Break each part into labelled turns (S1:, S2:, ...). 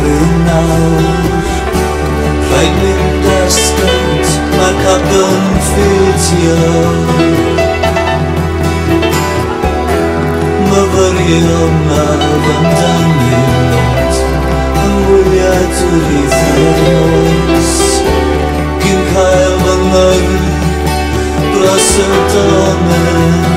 S1: un nawr. Rhaid mynd ar sgwnt, mae'r capel ffiltio. Myfyrio mawr amdanynt, yn wyliad wedi thermos. Gyn cael fy ngyrru dros y domen.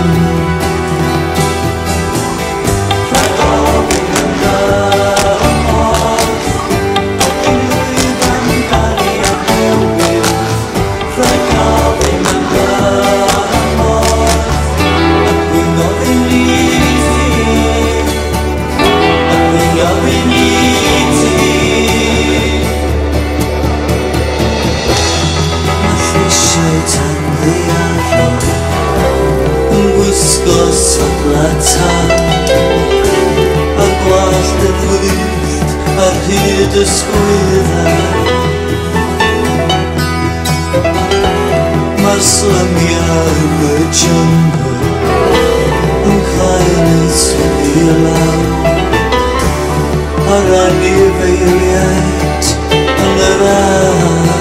S1: A gwallt yn wyllt ar hyd y sgwyddau. Mae'r slymiau yn y jungle yn cael yn syddi law. Ar anifeiliaid yn yr ar.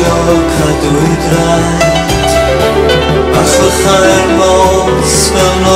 S1: Cadw'r draed a chlychau'r mos fel